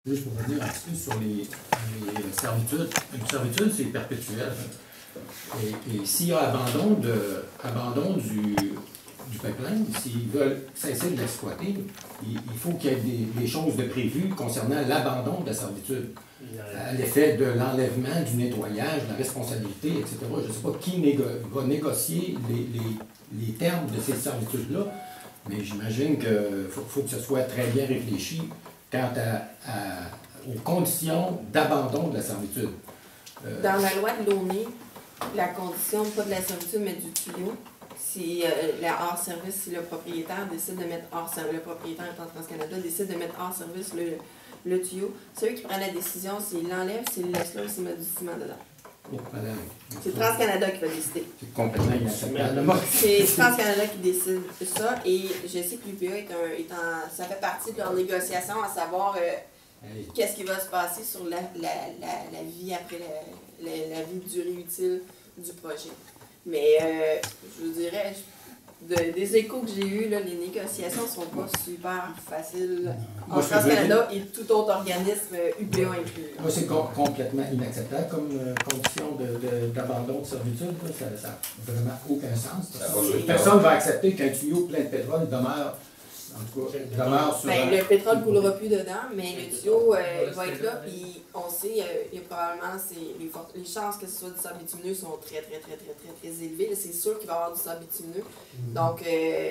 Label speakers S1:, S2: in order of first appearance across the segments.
S1: Juste pour revenir un petit peu sur les servitudes. Une servitude, c'est perpétuel. Et s'il y a abandon du pipeline, s'ils veulent cesser de l'exploiter, il faut qu'il y ait des choses de prévues concernant l'abandon de la servitude. À l'effet de l'enlèvement, du nettoyage, de la responsabilité, etc. Je ne sais pas qui va négocier les termes de ces servitudes-là, mais j'imagine qu'il faut que ce soit très bien réfléchi quant aux conditions d'abandon de la servitude.
S2: Dans la loi de l'ONU, la condition, pas de la servitude, mais du tuyau, si la hors-service, si le propriétaire décide de mettre hors-service, le propriétaire étant TransCanada décide de mettre hors-service le tuyau, c'est eux qui prennent la décision s'ils l'enlèvent, s'ils laissent là ou s'ils mettent du ciment dedans. C'est TransCanada qui va décider.
S1: C'est complètement inacceptable.
S2: C'est TransCanada qui décide ça et je sais que l'UPA ça fait partie de leur négociation à savoir qu'est-ce qui va se passer sur la vie après la vie de durée utile du projet. Mais je vous dirais, des échos que j'ai eus, là, les négociations ne sont pas super faciles en TransCanada et tout autre organisme UPA inclus.
S1: Moi, c'est complètement inacceptable comme condition d'abandon de servitude. Ça n'a vraiment aucun sens. Personne ne va accepter qu'un tuyau plein de pétrole demeure. En tout cas, sur...
S2: le pétrole ne coulera plus dedans, mais le tuyau va être là, puis on sait, il y a probablement, les chances que ce soit du sable bitumineux sont très élevées. C'est sûr qu'il va y avoir du sable bitumineux. Donc,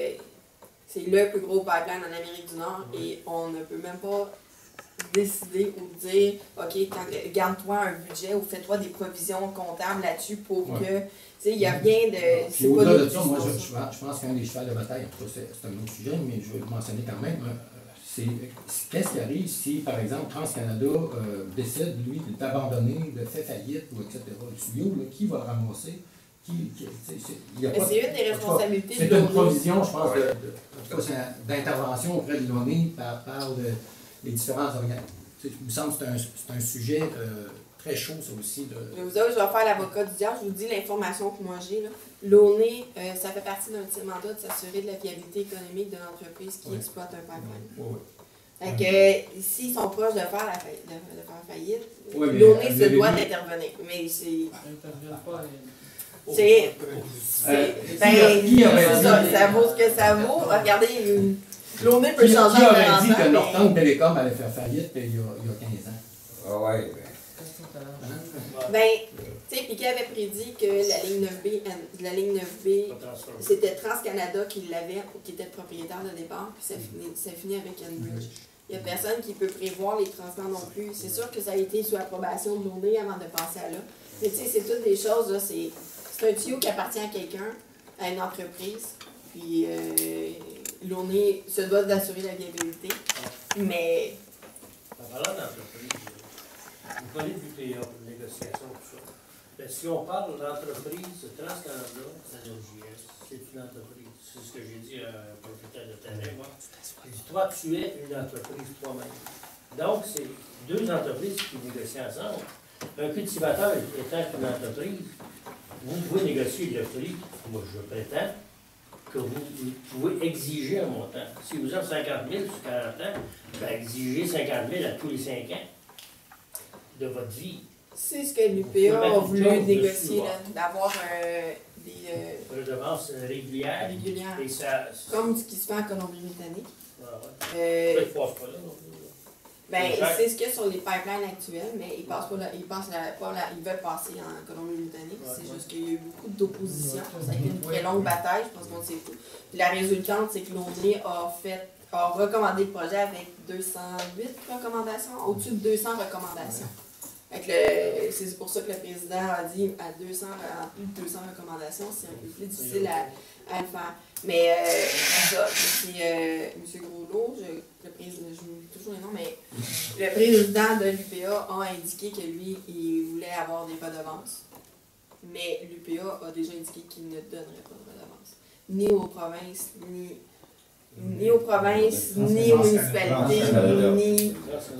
S2: c'est le plus gros pipeline en Amérique du Nord, et on ne peut même pas décider ou dire, OK, garde-toi un budget ou fais-toi des provisions comptables là-dessus pour que... Il n'y a rien de...
S1: Puis au-delà de ça, moi, je pense qu'un des chevals de bataille, en tout cas, c'est un autre sujet, mais je vais le mentionner quand même, c'est qu'est-ce qui arrive si, par exemple, TransCanada décide, lui, d'abandonner, de faire faillite, ou etc. Le tuyau, là, qui va ramasser?
S2: C'est une des responsabilités.
S1: C'est une provision, je pense, d'intervention auprès de l'ONU par les différents organes. Il me semble que c'est un sujet... très chaud, ça aussi.
S2: Je vais faire l'avocat du diable. Je vous dis l'information que moi j'ai. L'ONU, ça fait partie d'un petit mandat de s'assurer de la viabilité économique de l'entreprise qui exploite un pipeline. Fait que s'ils sont proches de faire faillite, l'ONU se doit d'intervenir. Mais c'est. Ça vaut ce que ça vaut. Regardez, l'ONU peut changer en 40 ans.
S1: Qui aurait dit que Norton Telecom allait faire faillite il y a 15 ans?
S3: Ah ouais.
S2: Tu sais, Piquet avait prédit que la ligne 9B, c'était TransCanada qui était le propriétaire de départ, puis ça finit avec Enbridge. Il n'y a personne qui peut prévoir les transferts non plus. C'est sûr que ça a été sous approbation de l'ONU avant de passer à là. Mais tu sais, c'est toutes des choses, là, c'est un tuyau qui appartient à quelqu'un, à une entreprise, puis l'ONU se doit d'assurer la viabilité. Mais...
S4: En parlant d'entreprise, vous parlez du PA, de négociation, tout ça. Mais si on parle d'entreprise, TransCanada, c'est une entreprise. C'est ce que j'ai dit à un propriétaire de terrain, moi. J'ai dit, toi, tu es une entreprise toi-même. Donc, c'est deux entreprises qui négocient ensemble. Un cultivateur étant une entreprise, vous pouvez négocier le prix. Moi, je prétends que vous pouvez exiger un montant. Si vous avez 50 000 sur 40 ans, ben, exigez 50 000 à tous les 5 ans de votre vie.
S2: C'est ce que l'UPA a voulu négocier, d'avoir des
S4: redevances régulières. Et ça,
S2: comme ce qui se fait en Colombie-Britannique. C'est ce qu'il y a sur les pipelines actuels, mais ils veulent passer en Colombie-Britannique. C'est juste qu'il y a eu beaucoup d'opposition. Ça a été une très longue bataille, je pense qu'on sait tout. Puis la résultante, c'est que l'ONU a recommandé le projet avec 208 recommandations, au-dessus de 200 recommandations. C'est pour ça que le président a dit à plus de 200 recommandations, c'est un peu plus difficile à le faire. Mais c'est M. Groslot, le président, je me toujours les noms, mais le président de l'UPA a indiqué que lui, il voulait avoir des redevances. Mais l'UPA a déjà indiqué qu'il ne donnerait pas de redevances. Ni aux provinces, ni aux municipalités, ni...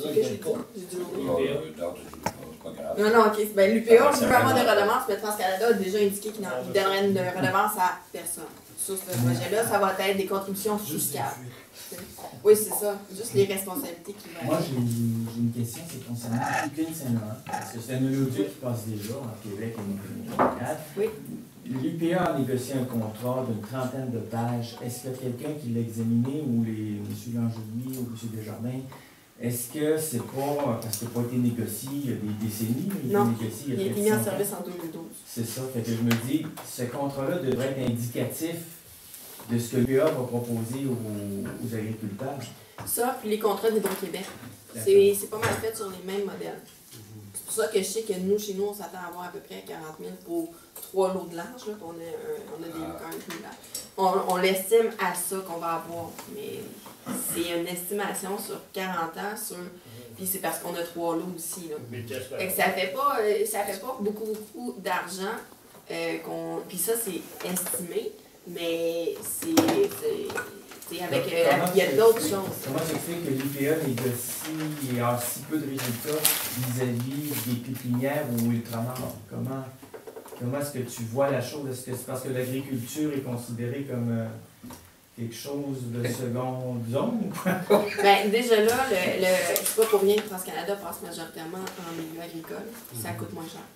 S2: Non, ok. L'UPA veut avoir des redevances, mais TransCanada a déjà indiqué qu'il ne donnerait une redevance à personne. sur ce projet-là, ça va être des contributions fiscales. Oui, c'est ça. Juste les responsabilités qui vont.
S3: Moi, j'ai une question, c'est concernant Pipeline Saint-Laurent. Parce que c'est un oléoduc qui passe déjà en Québec et au Montréal.
S2: Oui.
S3: L'UPA a négocié un contrat d'une 30aine de pages. Est-ce qu'il y a quelqu'un qui l'a examiné, ou M. Langelier ou M. Desjardins? Est-ce que c'est pas, parce qu'il n'a pas été négocié il y a des décennies, mais il a été négocié il y a
S2: été mis en service en 2012.
S3: C'est ça. Fait que je me dis, ce contrat-là devrait être indicatif de ce que l'UPA va proposer aux agriculteurs.
S2: Ça, puis les contrats d'Hydro-Québec. C'est pas mal fait sur les mêmes modèles. C'est pour ça que je sais que nous, chez nous, on s'attend à avoir à peu près 40 000 pour 3 lots de large. Là, on a des lots quand même plus larges. On l'estime à ça qu'on va avoir, mais c'est une estimation sur 40 ans, puis c'est parce qu'on a 3 lots aussi. Là. Et ça fait pas beaucoup d'argent. Puis ça, c'est estimé, mais avec il y a d'autres choses.
S3: Comment tu expliques que l'UPA négocie et a si peu de résultats vis-à-vis des pépinières ou ultramarins? Comment est-ce que tu vois la chose? Est-ce que c'est parce que l'agriculture est considérée comme quelque chose de seconde zone ou quoi?
S2: Bien, déjà là, c'est pas pour rien que TransCanada passe majoritairement en milieu agricole. Ça coûte moins cher.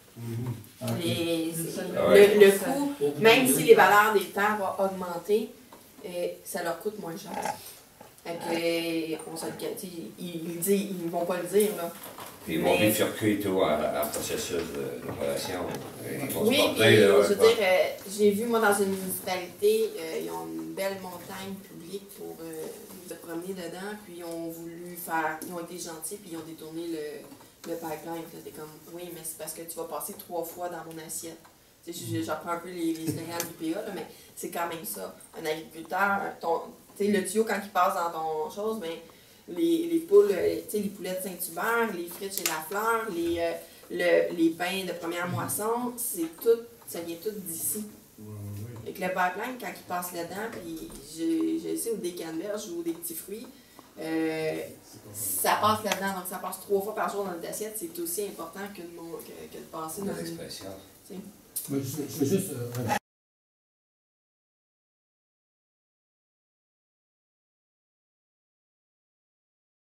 S2: Le coût, même si les valeurs des terres vont augmenter, ça leur coûte moins cher. On se ils vont pas le dire, là.
S5: Puis ils vont bifurquer tout en processus de relation.
S2: Oui, puis je veux dire, j'ai vu, moi, dans une municipalité, ils ont une belle montagne publique pour se promener dedans, puis ils ont voulu ils ont été gentils, puis ils ont détourné le pipeline. T'es comme, oui, mais c'est parce que tu vas passer 3 fois dans mon assiette. J'apprends un peu les slogans du PA, là, mais c'est quand même ça. Un agriculteur, le tuyau, quand il passe dans ton chose, mais les poules, les poulets de Saint-Hubert, les frites chez Lafleur, les pains de première moisson, ça vient tout d'ici. Et que le pipeline, quand il passe là-dedans, puis je sais, ou des canneberges ou des petits fruits, ça passe là-dedans, donc ça passe 3 fois par jour dans notre assiette, c'est aussi important que de passer dans une...
S1: Je veux juste